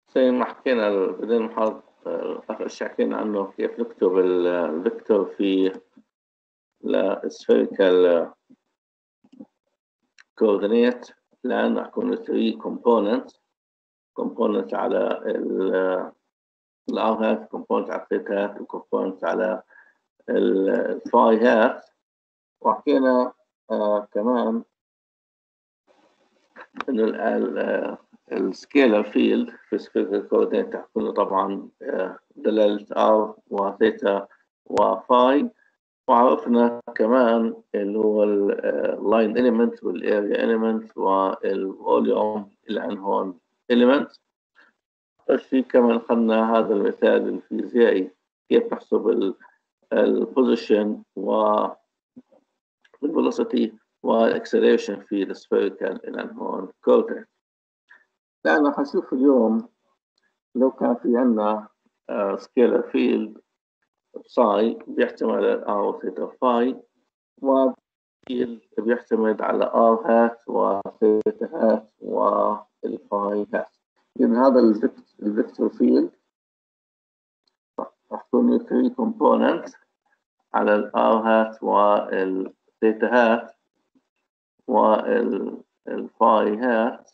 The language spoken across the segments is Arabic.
زي ما حكينا بداية المحاضرة آخر شيء حكينا عنه كيف نكتب الفيكتور في السفيريكال coordinate لأن راح يكون 3 components على الار هات، component على الثيتا هات، وcomponent على الفاي هات. وحكينا كمان إنه السكيلر فيلد في السفيريكال كوردينيت تكون طبعا دلالة ار وثيتا وفاي. وعرفنا كمان اللي هو اللاين إليمنت والاريا إليمنت والفوليوم الانهون إليمنت. في كمان أخذنا هذا المثال الفيزيائي كيف نحسب البوزيشن والفيلوسيتي والاكسلريشن في السفيريكال الانهون كوردينيت. لأن حنشوف اليوم لو كان في عندنا سكيلر فيلد ساي بيحتمل ار ثيتا فاي، وبيعتمد على ار هات وثيتا هات والفاي هات. إذن هذا الفيكتور فيلد راح يكون 3 كومبوننت على الار هات والثيتا هات والفاي هات.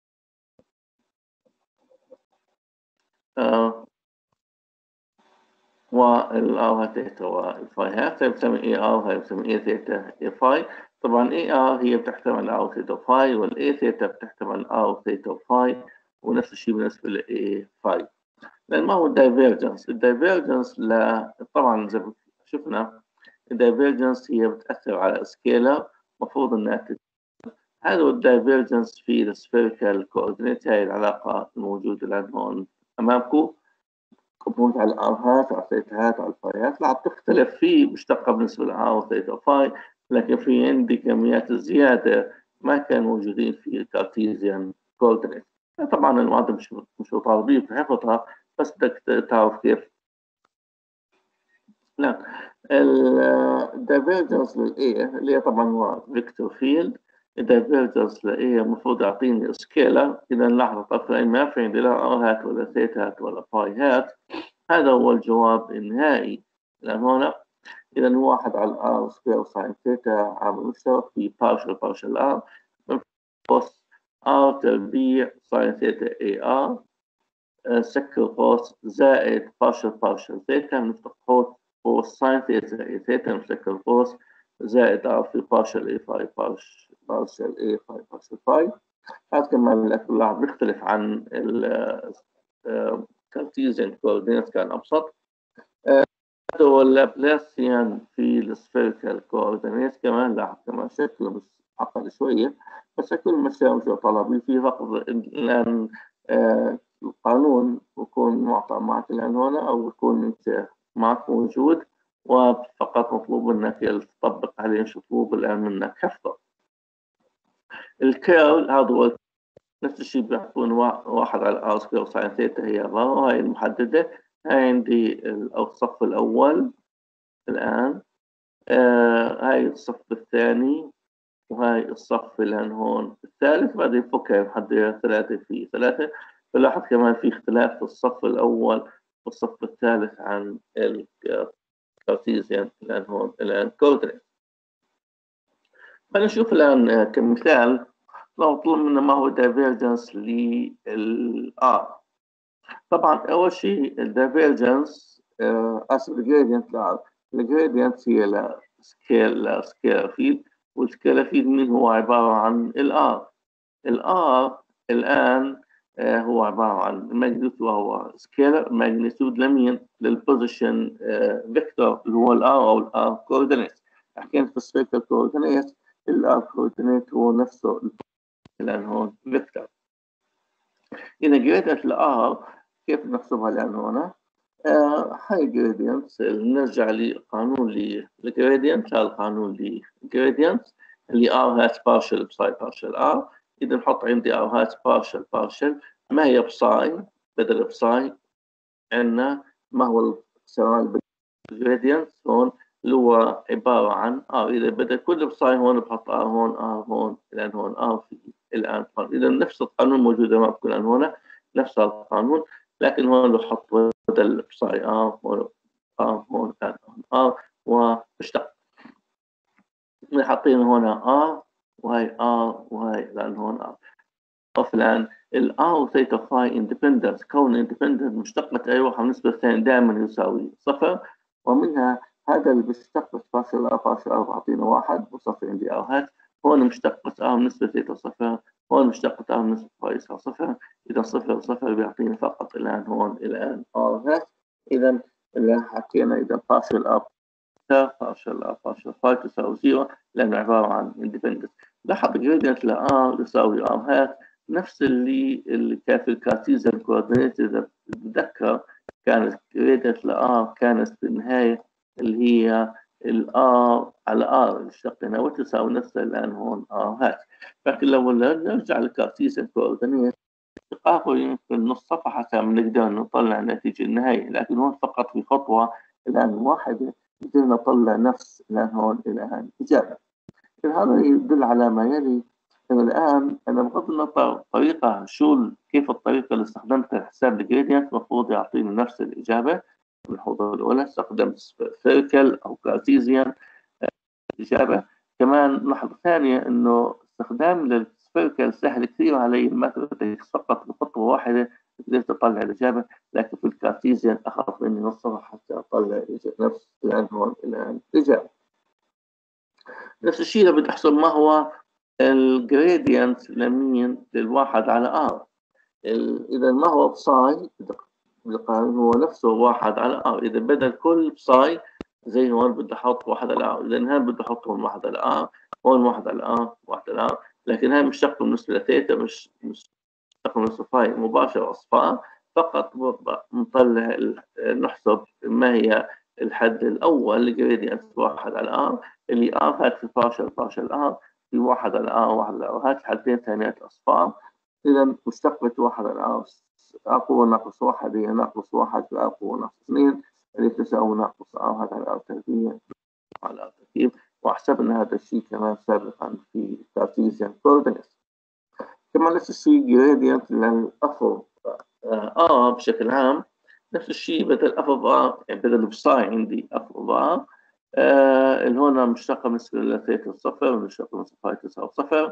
والار هات ثيتا والفاي هات. هي بتسمى اي ار، هي بتسمى اي ثيتا اي فاي. طبعا اي ار هي بتحتمل ار ثيتا فاي، والاي ثيتا بتحتمل ار ثيتا فاي، ونفس الشيء بالنسبه للاي فاي. لان ما هو الدايفيرجنس؟ الدايفيرجنس طبعا زي ما شفنا الدايفيرجنس هي بتاثر على سكيلر، المفروض انها هذا هو الدايفيرجنس في السفيريكال كوردينيت. هاي العلاقه الموجوده الان هون امامكم، كومبوننت على الار هات على الثيتا هات على الفاي هات. لا بتختلف في مشتقه بالنسبه للار وثيتا فاي، لكن في عندي كميات الزياده ما كانوا موجودين في الكارتيزيان كوردينيت. طبعا المعادله مش مطالبين في حفظها، بس بدك تعرف كيف. لا الدايفيرجنس للاي اللي هي طبعا هو فيكتور فيلد. الدايفيرجنس للاي المفروض يعطيني سكيلر. اذا لاحظوا طرفين ما في عندي لا ار هات ولا ثيتا هات ولا فاي هات. هذا هو الجواب النهائي. لأن هنا إذا 1 على الآر سكوير ساين ثيتا عامل مشترك في بارشل آر من قوس آر تربيع ساين ثيتا اي آر سكر قوس زائد بارشل ثيتا نفتح قوس ساين ثيتا اي ثيتا مسكر قوس زائد آر في بارشل اي فاي بارشل اي فاي بارشل فاي. هذا كمان اللاحظ بيختلف عن الكارتيزيان كوردينيت، كان أبسط. هذا هو اللابلاسيان في السفيريكال كوردينيت. كمان لاحظ كمان شكله بس عقد شوية، بس كل مشي طلبي في فقط الآن القانون بكون معطى معك الآن هنا، أو بكون أنت معك موجود وفقط مطلوب منك تطبق عليه، مش مطلوب الآن منك حفظه. الكيرل هذا هو نفس الشيء بيكون 1 على ار سكوير ساين ثيتا هي الرا، وهي المحددة. هاي عندي الصف الأول الآن، هاي الصف الثاني، وهاي الصف الآن هون الثالث. بعدين فكها محددة 3 في 3. فلاحظ كمان في اختلاف في الصف الأول والصف الثالث عن الكارتيزيان الآن هون الآن كوردينيت. فنشوف الآن كمثال لو طلب منا ما هو دايفيرجنس للآر. طبعا أول شيء الدايفيرجنس الجريدينت. الجريدينت هي سكيلر فيلد، والسكيلر فيلد من هو عبارة عن الآر. الآر الآن هو عبارة عن الماجنتيود، وهو سكيلر ماجنتيود لمين؟ للبوزيشن فيكتور اللي هو الآر أو الآر كوردينيت. حكينا في السفيريكال كوردينيت الآر كوردينيت هو نفسه الآن هون فيكتور. إذا جريدينت الآر كيف نحسبها الآن هنا؟ هاي جريدينت نرجع لقانون الجريدينت. هذا القانون للجريدينت اللي ار هات بارشل بساي بارشل ار. إذا نحط عندي ار هات بارشل ما هي بساي بدل بساي، عندنا ما هو السؤال بالجريدينت هون اللي هو عبارة عن ار. إذا بدل كل بساي هون بحط ار هون ار هون الآن هون ار في الآن. إذا نفس القانون موجود معكم الآن هنا. نفس القانون، لكن هون بحط بدل بصاي ار هون كان ار ومشتق. حاطين هنا ار وهي ار وهي لان هون ار. الان الار وثيتا فاي اندبندنت، كون اندبندنت مشتقة اي واحد بالنسبة للثاني دائما يساوي صفر، ومنها هذا اللي بيشتق فاصل ار فاصل ار بعطينا واحد وصفر عندي ار هات. هون مشتقة ار بالنسبة لثيتا صفر، هون مشتقة ار بالنسبة لفاي يساوي صفر. إذا صفر وصفر بيعطينا فقط الان هون الان ار هات. إذا اللي حكينا إذا فاصل ار فاصل ار فاصل فاي تساوي 0 لأنه عبارة عن اندبندنت. لاحظ جريدينت لار يساوي ار هات نفس اللي كان في الكارتيزيان كوردينيت. إذا بتذكر كانت جريدينت لار كانت في النهاية اللي هي الار على ار اللي اشتقنا وتساوي نفسها الآن هون ار هات. لكن لو نرجع للكارتيزيان كوردينيت تقابل يمكن نص صفحة حتى نقدر نطلع النتيجة النهائية، لكن هون فقط في خطوة الآن واحدة قدرنا نطلع نفس الآن هون الآن إجابة. هذا يدل على ما يلي. الآن أنا بغض النظر طريقة كيف الطريقة اللي استخدمتها لحساب الجريدينت المفروض يعطيني نفس الإجابة. الخطوة الأولى استخدمت سيركل أو كارتيزيان الإجابة. كمان لحظة ثانية إنه استخدام للسيركل سهل كثير علي، الماثماتكس فقط بخطوة واحدة قدرت أطلع الإجابة، لكن في الكارتيزيان أخذ مني نص صفحة حتى أطلع نفس الآن هون الآن الإجابة. نفس الشيء إذا بدي أحسب ما هو الجريدينت لمين للواحد على ار. إذا ما هو بصاي هو نفسه واحد على ار. إذا بدل كل بصاي زي هون بدي أحط واحد على ار، إذا هون بدي أحط هون واحد على ار، هون واحد على ار، واحد على ار، لكن هاي مشتقة بالنسبة لثيتا مش مشتقة بالنسبة لفاي مباشرة أصفار فقط. نطلع نحسب ما هي الحد الأول لجريدينت واحد على ار اللي ار هات في فاشل ار في واحد على ار واحد على ار هات حدين ثانيات أصفار. إذا مشتقة واحد على ار قوة ناقص واحد هي ناقص واحد في ار قوة ناقص 2 اللي تساوي ناقص ار هات على ار تربيع على ار تركيب. وحسبنا هذا الشيء كمان سابقا في كارتيزيان كوردينيت. كمان نفس الشيء جريدينت للأفر بشكل عام نفس الشيء بدل اف اوف ار يعني بدل بصاي عندي اف اوف ار اللي هون مشتقة بالنسبة لثيتا صفر ومشتقة بالنسبة لفاي تساوي صفر،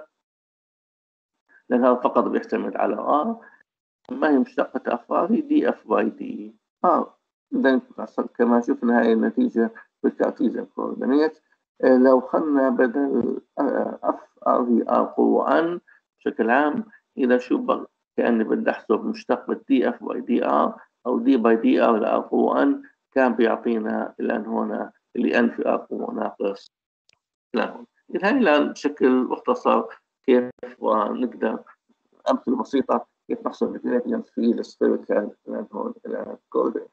لأن هذا فقط بيعتمد على ار. ما هي مشتقة اف ار هي دي اف باي دي ار. إذا كما شفنا هاي النتيجة بالكارتيزيان كوردينيت. لو خلنا بدل اف ار هي ار قوة ان بشكل عام، إذا شو كأني بدي أحسب مشتقة دي اف باي دي ار أو دي باي دي ار لار قوة ان كان بيعطينا الآن هنا اللي ان في ار قوة ناقص لان. إذا هاي الآن بشكل مختصر كيف ونقدر أمثلة بسيطة كيف نحصل الجريدينت في السفيريكال الآن هون الآن كوردينيت.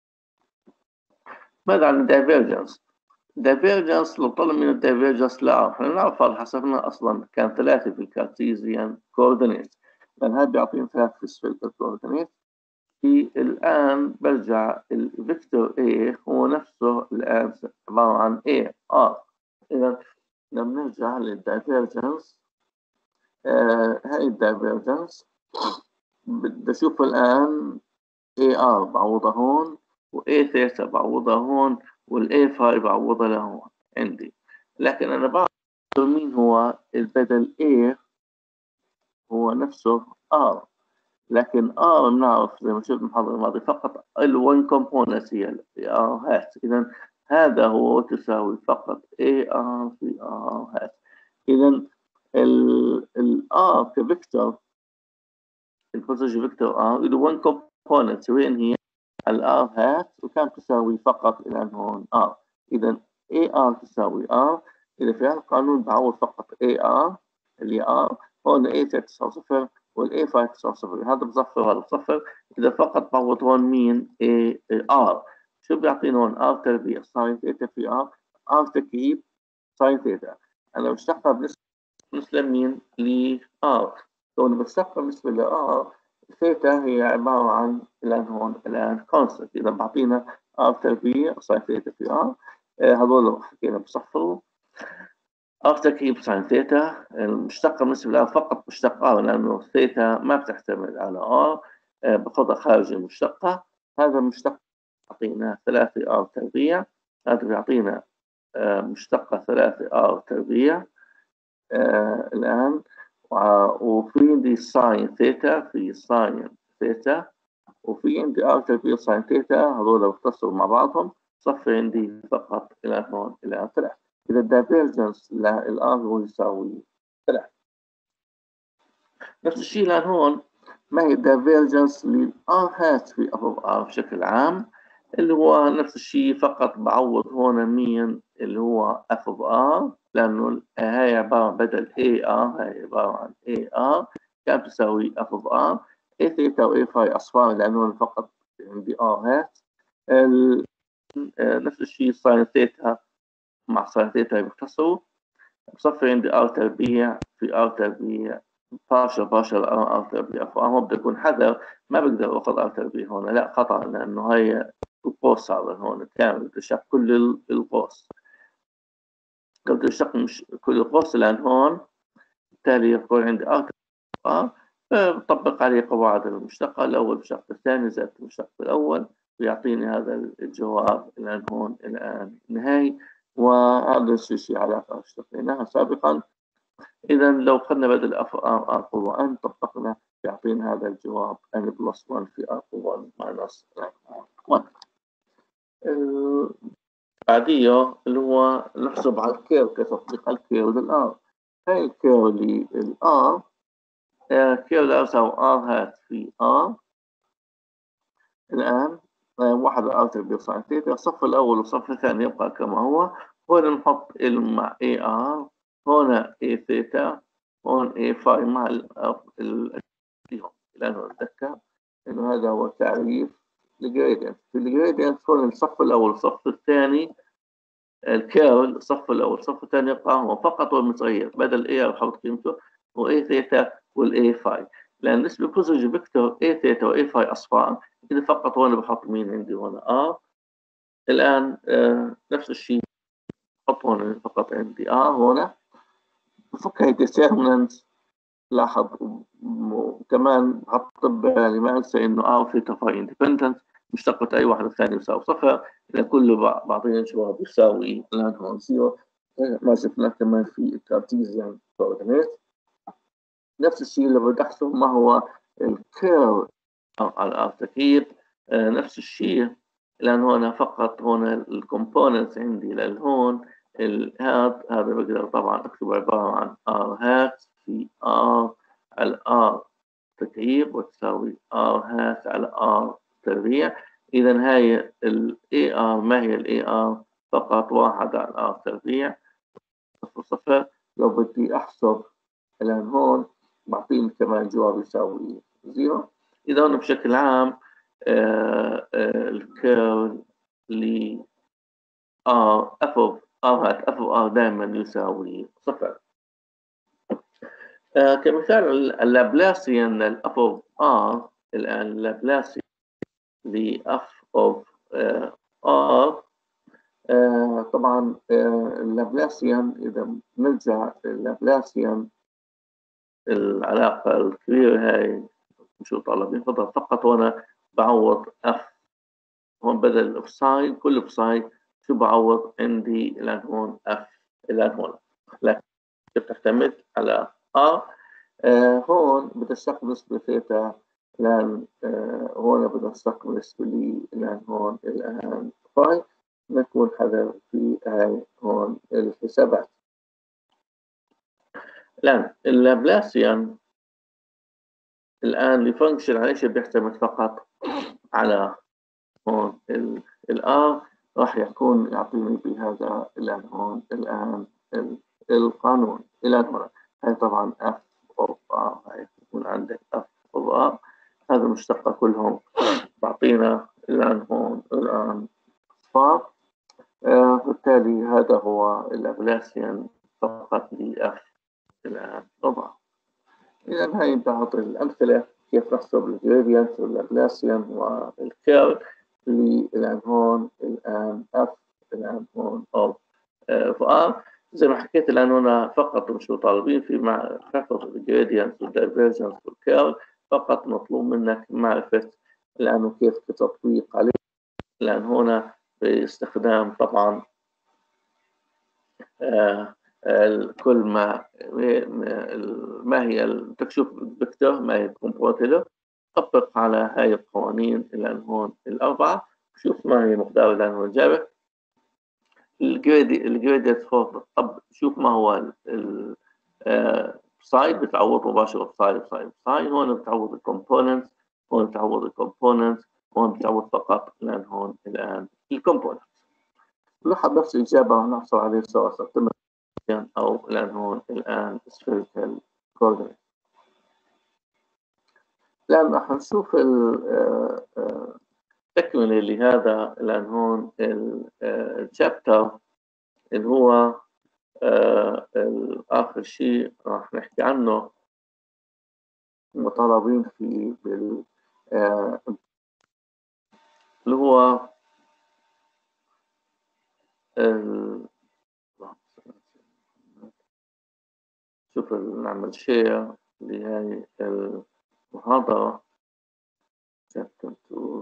ماذا عن الدايفيرجنس؟ الدايفيرجنس لو طلب من الدايفيرجنس لا احنا نعرف هذا حسبنا اصلا كان 3 في الكارتيزيان كوردينيت، لان هذا بيعطينا 3 في السفيريكال كوردينيت. في الان برجع الفيكتور A هو نفسه الان عباره عن A R. اذا لما نرجع للدايفيرجنس هاي الدايفيرجنس بدي اشوف الان AR بعوضها هون وA ثيتا بعوضها هون والA 5 بعوضها لهون عندي، لكن أنا بعرف مين هو البدل A هو نفسه R، لكن R بنعرف زي ما شفنا المحاضرة الماضية فقط ال1 component هي R هات. إذا هذا هو تساوي فقط AR في R هات. إذا ال R كفيكتور البوزيتيف فيكتور R له 1 component وين هي الار هات وكان تساوي فقط الان هون ار. اذا اي ار تساوي ار. اذا في هذا القانون بعوض فقط اي ار اللي ار هون اي تساوي صفر والاي 5 تساوي صفر، هذا بصفر وهذا بصفر. اذا فقط بعوض هون مين اي ار شو بيعطينا هون ار تربيع ساين ثيتا في ار تكعيب ساين ثيتا. انا بشتقها بالنسبه لمين لار. لو انا بشتقها بالنسبه لار ثيتا هي عبارة عن الآن هون الآن كونستنت. إذا بعطينا ار تربيع ساين ثيتا في ار هذول حكينا بصفروا ار تكعيب ساين ثيتا. المشتقة بالنسبة لار فقط مشتق ار لأنه ثيتا ما بتعتمد على ار. باخذها خارج المشتقة. هذا المشتق يعطينا 3R تربيع، هذا بيعطينا مشتقة 3R تربيع الآن. وفي عندي ساين ثيتا، في ساين ثيتا، وفي عندي R تربيع ساين ثيتا، هذول بيتصلوا مع بعضهم، صفي عندي فقط إلى هون إلى 3. إذا الدايفيرجنس للآر هو يساوي 3. نفس الشيء لان هون ما هي الدايفيرجنس للآر هات في أبو آر بشكل عام، اللي هو نفس الشيء، فقط بعوض هون مين اللي هو اف اوف ار، لانه هاي عباره بدل اي ار، هاي عباره عن اي ار كانت تساوي اف اوف ار. اي ثيتا واي فاي اصفار لانه فقط عندي ار هات. نفس الشيء ساين ثيتا مع ساين ثيتا بيختصروا، بصفي عندي ار تربيع في ار تربيع بارشل ار تربيع، فهون بدي اكون حذر، ما بقدر اخذ ار تربيع هون، لا خطا، لانه هي القوس صار هون كامل بتشق كل القوس، بدي اشتق مش كل القوس، لان هون بالتالي يكون عندي ار تربيع بطبق عليه قواعد المشتقة، الأول بشق الثاني زائد المشتق الأول، ويعطيني هذا الجواب الآن هون الآن نهائي. وهذا الشيء علاقة اشتقيناها سابقا. إذا لو خدنا بدل ار قوة ان طبقنا يعطينا هذا الجواب n بلس 1 في ار قوة ماينس 1. بعديه اللي هو نحسب على الكيرل كتطبيق الكيرل للار. هاي الكيرل للار كيرل ار يساوي ار هات في ار. الآن واحد ار تربيع ساين ثيتا، الصف الأول والصف الثاني يبقى كما هو، هون نحط ال مع اي ار، هون اي ثيتا، هون اي فاي مع لأنه نتذكر إنه هذا هو تعريف الجريدينت. في الجريدينت هون الصف الأول والصف الثاني الكيرل، الصف الأول والصف الثاني يبقى هو فقط هو متغير، بدل اي بحط قيمته واي ثيتا والاي فاي، لأن نسبة بوزيتيف فيكتور اي ثيتا واي فاي أصفار، إذا فقط هون بحط مين عندي هون ار. الآن نفس الشيء بحط هون فقط عندي ار هون، بفك هي ديترمننت. لاحظ كمان حط بالي ما انسى انه ار ثيتا فاي اندبندنت مشتقة اي واحد ثاني يساوي صفر، اذا كله بعطينا جواب يساوي الان هون زيرو، ما شفناه كمان في الكارتيزيان كوردينيت. نفس الشيء اللي بدي احسب ما هو الكيرل على الار تكييف، نفس الشيء، لان هون فقط هون الكومبوننتس عندي للهون هذا بقدر طبعا اكتب عباره عن ار هات في ار على ار تكعيب وتساوي ار هات على ار تربيع. اذا هاي الاي ار، ما هي الاي ار؟ فقط واحد على ار تربيع صفر صفر. لو بدي احسب الان هون بعطيني كمان جواب يساوي زيرو. اذا هون بشكل عام الكيرل ل ار اف اوف ار هات اف اوف ار دائما يساوي صفر. كمثال اللابلاسيان الاف اوف ار، الان اللابلاسيان لاف اوف ار، طبعا اللابلاسيان اذا نرجع اللابلاسيان العلاقه الكبيره هاي شو طالبين فضل فقط، وانا بعوض اف هون بدل اوف ساين، كل اوف ساين شو بعوض عندي الان هون اف الان هون، لكن بتعتمد على ار. هون بدي استقبل نسبة ثيتا، لان هون بدي استقبل نسبة لي الان هون الان فاي، نكون حذر في هاي هون الحسابات. الان اللابلاسيان الان لفانكشن على شيء بيعتمد فقط على هون الار، راح يكون يعطيني بهذا الان هون الان القانون الان هون. هاي طبعا اف اوف ار، هاي يكون عندك اف اوف ار، هذا المشتقة كلهم بعطينا الان هون الان اصفار. بالتالي هذا هو اللابلاسيان فقط لاف الان طبعا. إذا هاي بعض الأمثلة كيف نحسب الجريدينت واللابلاسيان والكيرل اللي الآن هون الآن اف الآن هون اوف ار. زي ما حكيت الآن هنا فقط مش طالبين في مع حفظ الجريدينت والدايفيرجنس والكيرل، فقط مطلوب منك معرفة لأنه كيف تطبيق عليه، لأن هنا باستخدام طبعا كل ما هي تشوف الفيكتور، ما هي الكومبوننت، طبق على هاي القوانين لأن هون الأربعة، شوف ما هي مقدار لأن هو الجابر الجريدينت فور. طب شوف ما هو سايد بتعوض مباشرة بسايد هون بتعوض الكومبوننت، هون بتعوض الكومبوننت، هون بتعوض فقط لأن هون الآن الكومبوننت. لاحظ نفس الإجابة راح نحصل عليه سواء استخدمنا أو لأن هون الآن spherical coordinate. الآن راح نشوف تكملة لهذا لأن هون الشابتر اللي هو آخر شيء راح نحكي عنه مطالبين فيه اللي هو شوف نعمل شير لهاي المحاضرة chapter 2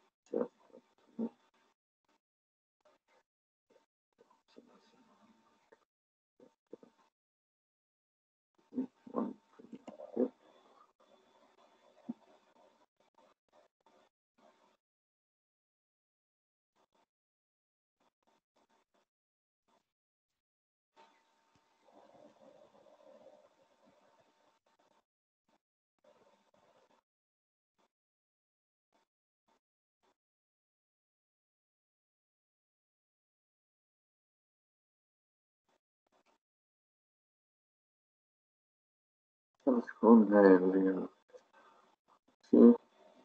تكون هاي اللي شيء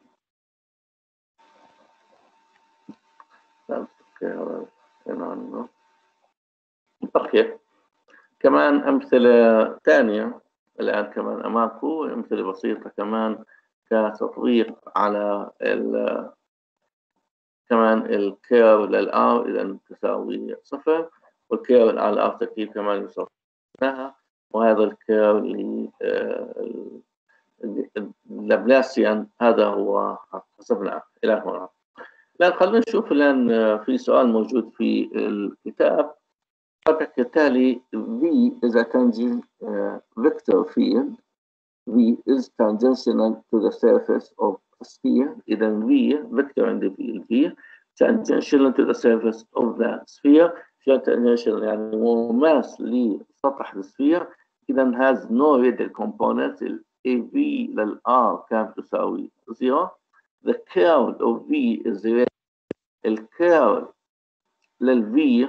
أوكي. كمان أمثلة ثانية الآن كمان أمامكم، أمثلة بسيطة كمان كتطبيق على كمان الكير للآر إذا تساوي 0 والكير على الآر تركيب كمان يساوي لها، وهذا الكير اللابلاسيان هذا هو حسبناه إلى هنا. الآن خلينا نشوف الآن في سؤال موجود في الكتاب كالتالي: V is a tangent vector field. V is tangential to the surface of a sphere. إذا V vector عند V tangential to the surface of the sphere. tangential يعني مماس لسطح السفير. إذا has no radial component. AV للR كانت تساوي 0. The curl of V is radial. الكيرل للV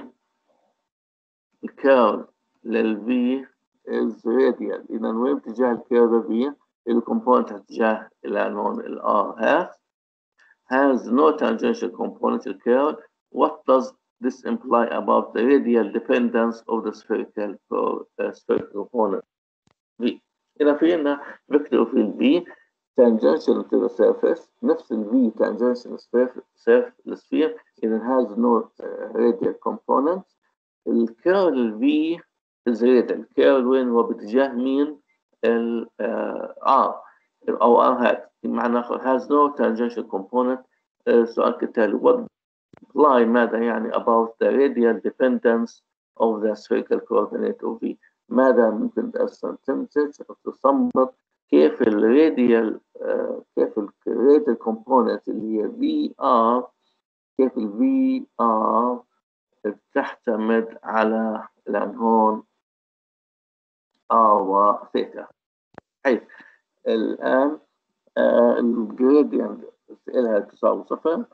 الكيرل للV is radial. إذا وين اتجاه الكيرل V؟ الكومبوننت اتجاه إلى هون الR has no tangential component الكيرل. What does this imply about the radial dependence of the spherical component V؟ إذا في عندنا فيكتور فيلد V tangential to the surface نفس ال V tangential للسفير، إذا has no radial component. الكيرل V is radial. الكيرل وين هو باتجاه مين؟ ال R أو R hat بمعنى has no tangential component. السؤال كالتالي: what imply ماذا يعني about the radial dependence of the spherical coordinate of V؟ ماذا ممكن تستنتج أو تستنبط كيف الراديال كومبوننت اللي هي في ار، كيف الفي ار بتعتمد على لأن هون ار وثيتا، حيث الآن الجريدينت لها تساوي 0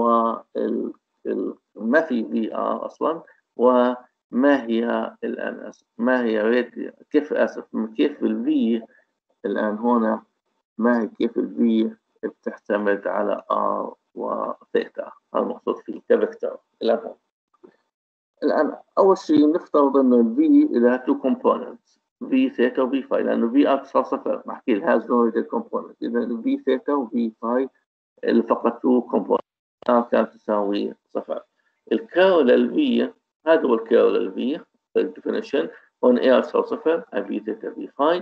ما في في ار أصلا. وما هي الآن ما هي راديال كيف كيف الفي الآن هنا ما هي كيف الفي بتعتمد على R وثيتا، هذا المقصود فيه كفيكتور إلى هون. الآن أول شيء نفترض أن الفي لها two components في ثيتا وفي فاي، لأنه في R تساوي 0 نحكي ال has no radial component. إذا الفي ثيتا وفي فاي اللي فقط two components R كانت تساوي 0. الكيرل للفي هذا هو الكيرل للفي definition هون A تساوي 0 في ثيتا في فاي.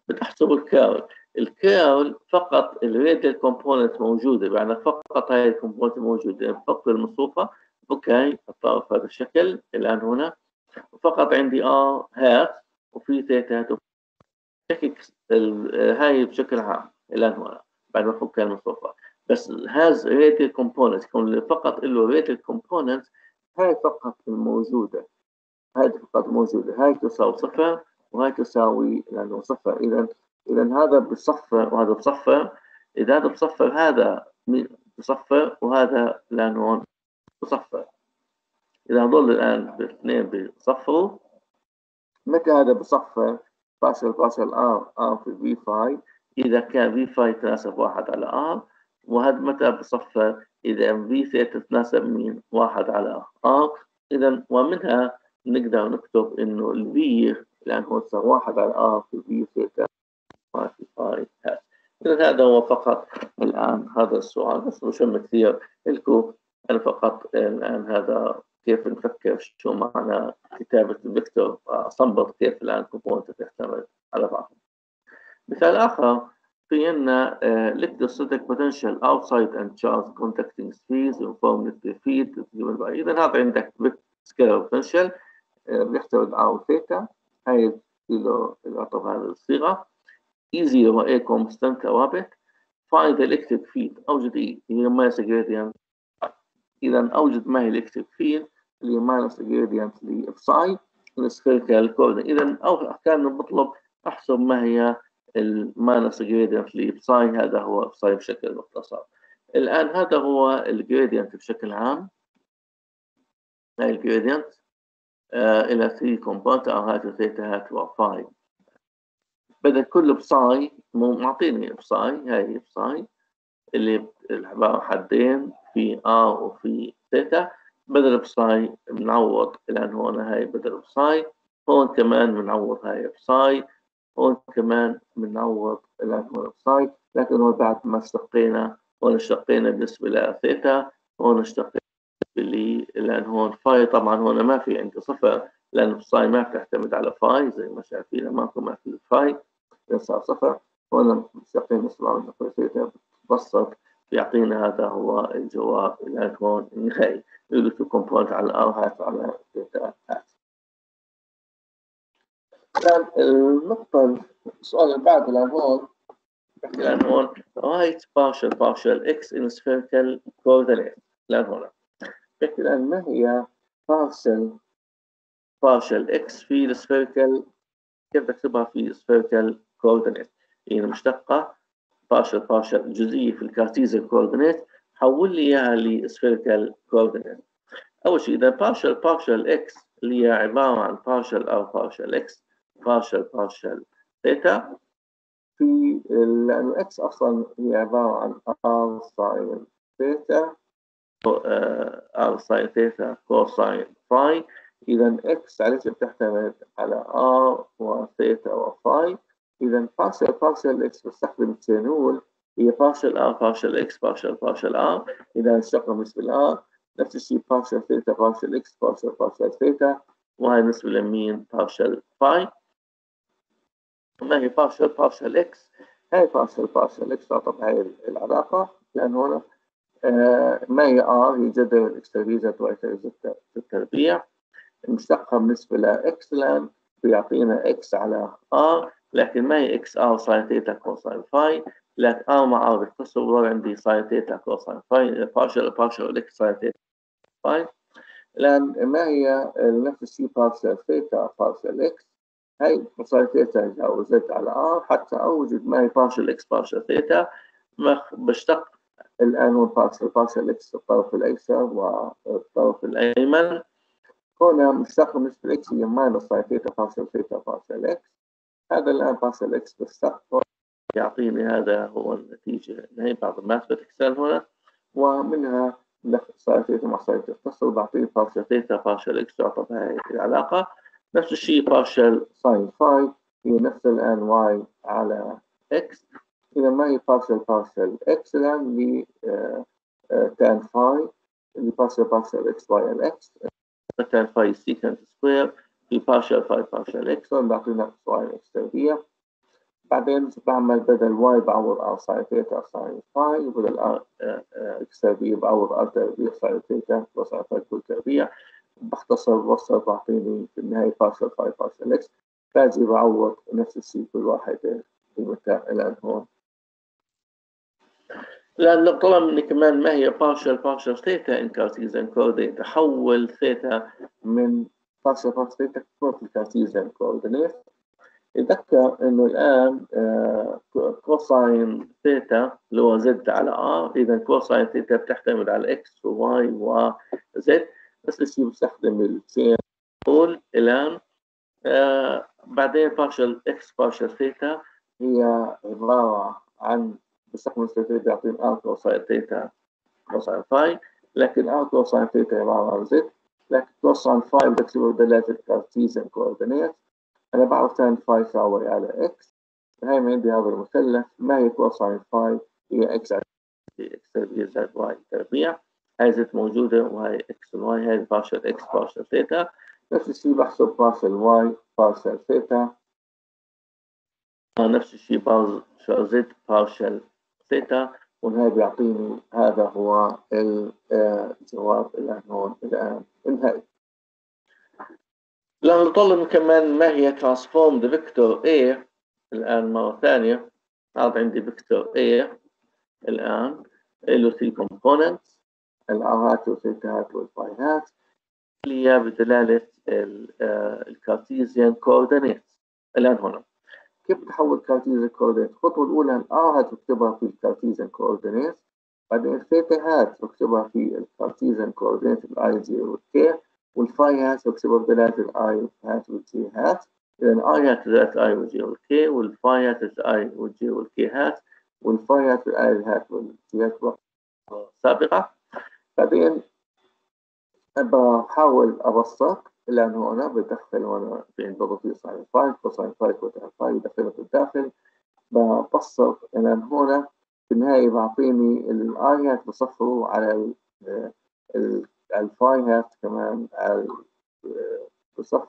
بتحسب الكيرل. الكيرل فقط الراديال كومبوننت موجوده، يعني فقط هاي الكومبوننت موجوده، فقط المصفوفه. اوكي، الطرف هذا الشكل الان هنا، فقط عندي هات وفي ثيتا هيك. هاي بشكل عام الان هنا بعد ما فك المصفوفه. بس هاز ريتد كومبوننت، كون فقط له ريتد كومبوننت، هاي فقط الموجوده، هاي فقط موجوده، هاي تساوي صفر وهاي تساوي لانه صفر. اذا هذا بصفر وهذا بصفر. اذا هذا بصفر هذا بصفر وهذا لانه هون بصفر. اذا هذول الان بالاثنين بصفروا، متى هذا بصفر؟ بارشل ار في في فاي اذا كان في فاي تناسب 1 على ار، وهذا متى بصفر؟ اذا في ثيتا تتناسب مين؟ 1 على ار. اذا ومنها نقدر نكتب انه الفي الان هو 1 على ار في في ثيتا في فاي هات. اذا هذا هو فقط الان هذا السؤال، بس مش كثير لكم. انا فقط الان هذا كيف نفكر شو معنى كتابة الفيكتور، أستنبط كيف الآن كومبوننت تحتمل على بعضهم. مثال آخر في عندنا electrostatic potential outside and charge contacting spheres inform electric field. إذا هذا عندك scalar potential بيحتوي على ثيتا، هاي له يعطب هذه الصيغة. E0 و A constant ثوابت. find the electric field، أوجد هي ماينس gradient. إذا أوجد ما هي electric field اللي ماينس جريدينت لإفصاي السفيريكال كوردينيت. إذا أو كان بطلب أحسب ما هي الماينس جريدينت لإفصاي، هذا هو إفصاي بشكل مختصر. الآن هذا هو الجريدينت بشكل عام. هاي الجريدينت إلى 3 كومبوننت أو هات وثيتا هات وفاي. بدأ كل بصاي معطيني بصاي، هاي بصاي اللي عبارة حدين في وفي ثيتا. بدل بصاي بنعوض الآن هون، هاي بدل بصاي، هون كمان بنعوض هاي بصاي، هون كمان بنعوض الآن هون بصاي. لكن هون بعد ما اشتقينا، هون اشتقينا بالنسبة لثيتا، هون اشتقينا باللي الآن هون فاي. طبعا هون ما في عندي صفر لأن بصاي ما بتعتمد على فاي زي ما شايفين، ماكو ما في فاي صار صفر. هون اشتقينا بالنسبة لثيتا بتبسط يعطينا هذا هو الجواب الآن هون النهائي. يقول لك كومبوننت على الار هات على ثيتا هات. الآن النقطة السؤال اللي بعده الآن هون بحكي الآن هون write partial x in spherical coordinate. الآن هون بحكي الآن ما هي partial x في السفيريكال، كيف بكتبها في spherical coordinate؟ يعني مشتقة partial جزئية في الكارتيزيان كوردينيت، حول لي اياها لسفيريكال كوردينيت. اول شيء اذا partial x اللي هي عباره عن partial او partial x partial ثيتا في، لانه x اصلا هي عباره عن r ساين ثيتا r ساين ثيتا كوساين فاي. اذا x عرفت بتعتمد على r وثيتا وفاي. إذا partial x بستخدم التانول هي partial x partial r. إذا اشتقنا بالنسبة لr نفس الشيء partial theta partial x partial theta، وهي بالنسبة لمين partial phi. ما هي partial x؟ هاي partial x تعطب هاي العلاقة، لأن هنا ما هي r هي جذر الاكس تربيع واي تربيع التربيع، مشتقها بالنسبة لإكس لأن بيعطينا x على r، لكن ما هي x r ساين ثيتا كوساين فاي، لكن r مع r بيختصر وضع عندي ساين ثيتا كوساين فاي partial x ساين ثيتا فاي. لأن ما هي نفس الشيء partial ثيتا partial x، هي ساين ثيتا يجاوزت على r حتى أوجد ما هي partial x partial ثيتا. بشتق الآن هو partial x الطرف الأيسر والطرف الأيمن. هنا مشتق بالنسبة لإكس هي ماينس ساين ثيتا partial إكس. هذا الآن partial إكس بالسقف يعطيني هذا هو النتيجة النهائية بعد الماثماتكس هنا، ومنها ساين ثيتا مع ساين ثيتا تصل بعطيني partial ثيتا partial إكس تعطب هاي العلاقة. نفس الشيء partial ساين فاي هي نفس الآن واي على إكس. إذا ما هي partial إكس الآن اللي تان فاي اللي partial إكس واي على إكس tan phi secant square في partial phi partial x، بعطينا ساين x تربيع. بعدين بعمل بدل واي بعوض ار ساين ثيتا ساين فاي، وبدل ار اكس تربيع بعوض ار تربيع ساين ثيتا كوساين فاي كل تربيع. بختصر بوصل بعطيني في النهاية بارشل فاي بارشل اكس. باجي بعوض نفس الشيء كل واحدة قيمتها الآن هون. لأن لو طلب مني كمان ما هي بارشل ثيتا إن كارتيزيان كوردينيت، أحول ثيتا من بارشل ثيتا في الكارتيزيان كوردينيت. يذكر إنه الآن كوساين ثيتا اللي هو زد على ار، إذا كوساين ثيتا بتعتمد على اكس وواي وزد. بس الشيء بستخدم التشين رول الآن. بعدين بارشل اكس بارشل ثيتا هي عبارة عن بستخدم ثيتا بيعطيني ار كوساين ثيتا كوساين فاي، لكن ار كوساين ثيتا عبارة عن زد، لكن كوساين فاي بكتبه بدلالة الكارتيزيان كوردينيت. أنا بعرف تان فاي يساوي على إكس. هاي من عندي هذا المثلث. ما هي كوساين فاي؟ هي إكس على إكس تربيع زائد واي تربيع. هاي زد موجودة وهاي إكس والواي، هاي بارشل إكس بارشل ثيتا. نفس الشيء بحسب بارشل واي بارشل ثيتا، نفس الشيء بارشل زد بارشل ثيتا، وهاي بيعطيني هذا هو الجواب الآن هون الآن النهائي. لما نطلب كمان ما هي transformed vector A الآن مرة ثانية. هذا عندي vector A الآن له 3 components، الآرات والثيتات والفايهات، اللي هي بدلالة الكارتيزيان كوردينيت. الآن هنا كيف تحول كارتيزيان كوردينيت؟ الخطوة الأولى الآرات بكتبها في الكارتيزيان كوردينيت، بعدين الثيتات بكتبها في الكارتيزيان كوردينيت بالاي جي والكي، والفاي هات بكتبها بدلالة الاي هات والجي هات. إذا الاي هات بدلالة الاي والجي والكي، والفاي هات الاي والجي والكي هات، والفاي هات الاي هات والجي هات سابقة. بعدين بحاول أبسط لأن هنا بدخل هنا في ضغطي ساين فاي كوساين فاي كوتان فاي بدخله في الداخل. ببسط لأن هنا في النهاية بعطيني الآيات بصفروا على الفايهات كمان على بصف.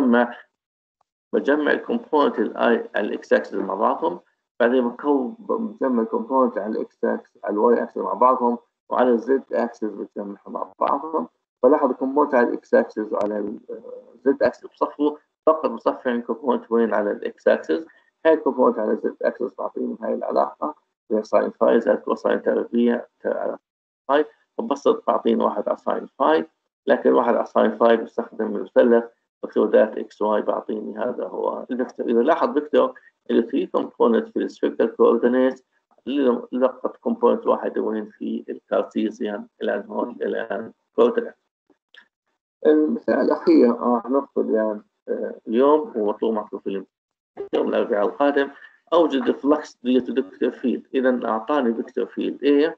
بجمع الكومبوننت الاكس اكسس مع بعضهم، بعدين بجمع الكومبوننت على الاكس اكسس على الواي اكسس مع بعضهم، وعلى الزد اكسس بتجمعهم مع بعضهم. بلاحظ الكومبوننت على الاكس اكسس وعلى الزد اكسس بصفوا، فقط بصفي الكومبوننت وين على الاكس اكسس. هاي الكومبوننت على الزد اكسس بعطيني هاي العلاقه بين ساين فاي زائد كوساين تربيع على فاي، وبسط بعطيني واحد على ساين فاي، لكن واحد على ساين فاي بستخدم المثلث بكتب ذات اكس واي بعطيني هذا هو الفيكتور. اذا لاحظ فيكتور ال 3 كومبوننت في السفيريكال كوردينيت، لقط كومبوننت واحد وين في الكارتيزيان الان هون الان كوردينيت. المثال الاخير نقصد يعني اليوم هو مطلوب في يوم الاربعاء القادم. اوجد فلكس ديت فيكتور فيلد. اذا اعطاني فيكتور فيلد ايه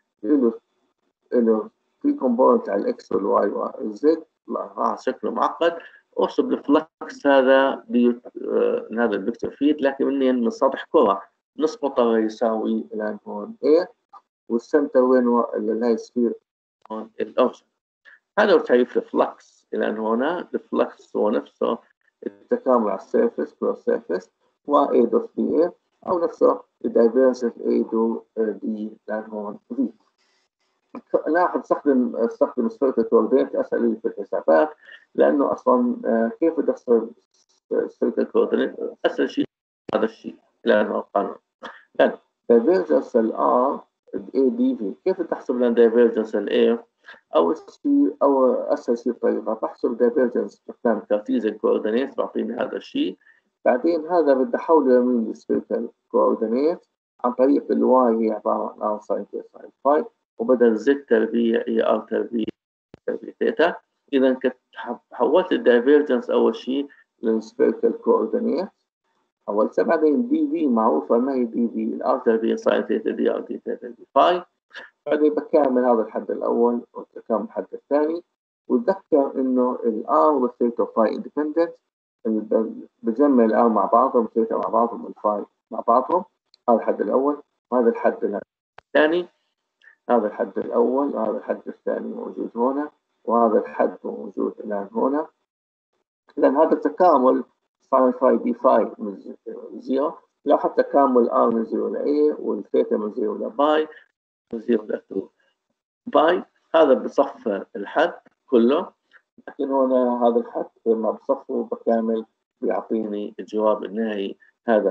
له في كومبوننت على الاكس والواي والزد، شكله معقد. احسب الفلكس هذا هذا الفيكتور فيلد، لكن من سطح كره نص قطر يساوي الان هون A، والسنتر وين اللي هي سفير هون الاورجن. هذا هو تعريف الفلكس الان هنا. الفلكس هو نفسه التكامل على السيرفس كروس سيرفس و A دوت دي A، او نفسه الدايفرجنت A دو دي الان هون V. لاحظ استخدم السفيريكال كوردينيت اسهل لي في الحسابات، لانه اصلا كيف بدي احسب السفيريكال كوردينيت؟ اسهل شيء هذا الشيء لانه القانون. لان دايفرجنس الار اي دي في، كيف تحسب لان دايفرجنس الاي؟ اول شيء او اسهل شيء طريقه بحسب دايفرجنس باستخدام كارتيزيان كوردينيت بعطيني هذا الشيء. بعدين هذا بدي احوله يمين للسفيريكال كوردينيت عن طريق الواي هي عباره عن ار ساين ساين فاي، وبدل زد تربيع هي ار تربيع ثيتا. اذا كنت حولت الدايفرجنس اول شيء للسفيريكال كوردينيت اول سنه. بعدين دي في معروفه ما هي دي في الار تربيع ساين ثيتا دي ار دي ثيتا دي فاي. بعدين بكمل هذا الحد الاول وبكمل الحد الثاني، وتذكر انه الار والثيتا فاي اندبندنت، بجمع الار مع بعضهم والثيتا مع بعضهم والفاي مع بعضهم. هذا الحد الاول وهذا الحد الثاني. هذا الحد الأول وهذا الحد الثاني موجود هنا، وهذا الحد موجود الآن هنا. إذا هذا التكامل ساين فاي دي فاي من 0 لو حتى كامل R من 0 ل A والثيتا من 0 ل باي من 0 ل 2 باي، هذا بصف الحد كله. لكن هنا هذا الحد لما بصفه بكامل بيعطيني الجواب النهائي، هذا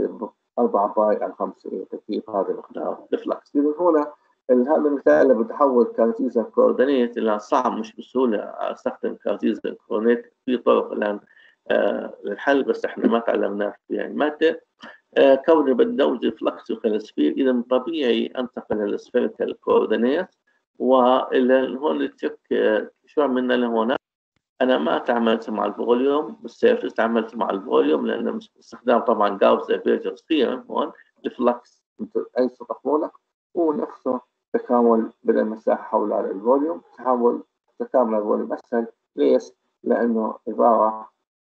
4 باي على 5 تكييف هذا مقدار الفلكس. إذا هنا هذا المثال اللي بتحول كارتيزيان كوردينيت، اللي صعب مش بسهولة استخدم كارتيزيان كوردينيت. في طرق الآن للحل بس احنا ما تعلمناه في المادة. كوني بدي اوجد فلكس داخل السفير، اذا طبيعي انتقل للسفيريكال كوردينيت. وهون الترك شو عملنا لهون؟ انا ما تعاملت مع الفوليوم بالسيرفس، تعاملت مع الفوليوم لانه استخدام طبعا جاوس دايفيرجنس ثيورم. هون الفلكس مثل اي سطح مولك ونفسه تكامل بالمساحه حول الفوليوم، تكامل الفوليوم اسهل. ليش؟ لانه عباره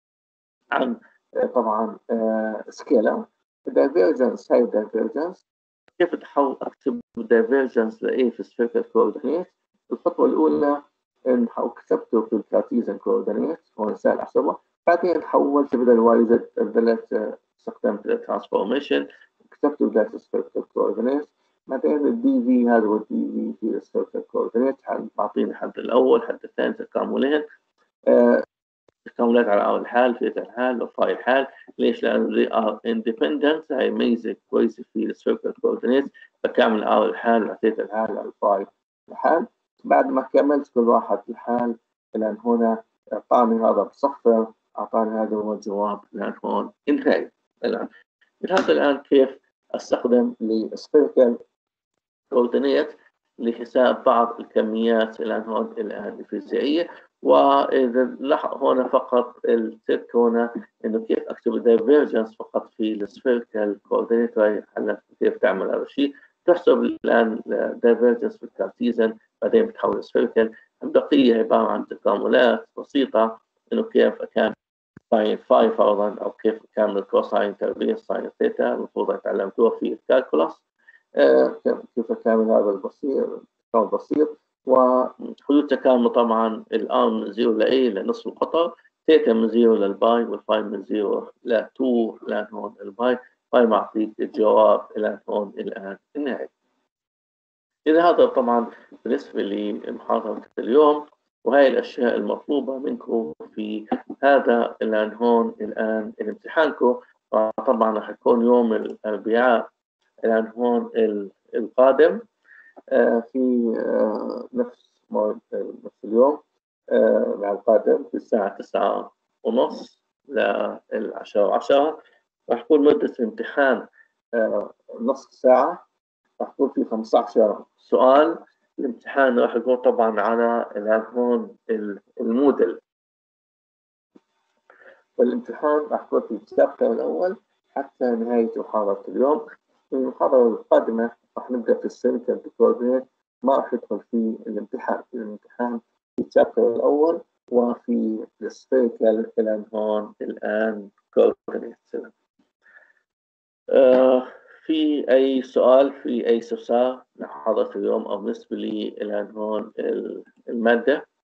عن طبعا سكيلر. الدايفيرجنس، هاي الدايفيرجنس كيف اكتب الدايفيرجنس لايه في السفيريكال كوردينيت؟ الخطوه الاولى ان كتبته في الكارتيزيان كوردينيت، هون سهل احسبه. بعدين حولت بدل الواي زد، بدلت استخدمت الترانسفورميشن كتبته بدل السفيريكال كوردينيت. بعدين الدي في، هذا هو الدي في في السفيريكال كوردينيت، بعطيني الحد الاول الحد الثاني تكاملين، تكاملات على أول حال في الحال وفاي الحال. ليش؟ لأنه they are independent. هاي ميزة كويسة في السيركل كوردينيت. بكامل أول حال وعطيت الحال على الفاي الحال. بعد ما كملت كل واحد الحال لأن هنا أعطاني هذا بصفر، أعطاني هذا هو الجواب لأن هون انتهى. الآن هذا الآن كيف أستخدم للسيركل كوردينيت لحساب بعض الكميات الآن هون الآن الفيزيائية. وإذا لاحظ هنا فقط الترك هنا إنه كيف أكتب الدايفيرجنس فقط في السفيريكال كوردينيت. كيف تعمل هذا الشيء؟ تحسب الآن الدايفيرجنس في الكارتيزن، بعدين بتحول السفيريكال. البقية عبارة عن تكاملات بسيطة، إنه كيف أكامل ساين فاي فرضا، أو كيف أكامل كوساين تربيع ساين ثيتا، المفروض تعلمتوها في الكالكولاس. كيف أكامل هذا البسيط. وحدود تكامل طبعا الآن من 0 ل A لنصف القطر، ثيتا من 0 للباي، والفاي من 0 ل 2 الآن هون الباي. باي معطيك الجواب الآن هون الآن النهائي. إذا هذا طبعا بالنسبة لمحاضرة اليوم، وهي الأشياء المطلوبة منكم في هذا الآن هون الآن الامتحانكم. طبعا راح يكون يوم الأربعاء الآن هون القادم في نفس اليوم القادم في الساعة 9:30 ل10:10. راح تكون مدة الامتحان نصف ساعة، راح يكون في 15 سؤال. الامتحان راح يكون طبعا على الآن هون المودل، والامتحان راح يكون في الشابتر الأول حتى نهاية محاضرة اليوم. في المحاضرة القادمة راح نبدأ في السيركل كوردينيت، ما راح ندخل في الامتحان. في الشابتر الأول وفي السيركل الآن هون الآن كوردينيت. في أي سؤال، في أي استفسار لمحاضرة اليوم أو بالنسبة لي الآن هون المادة؟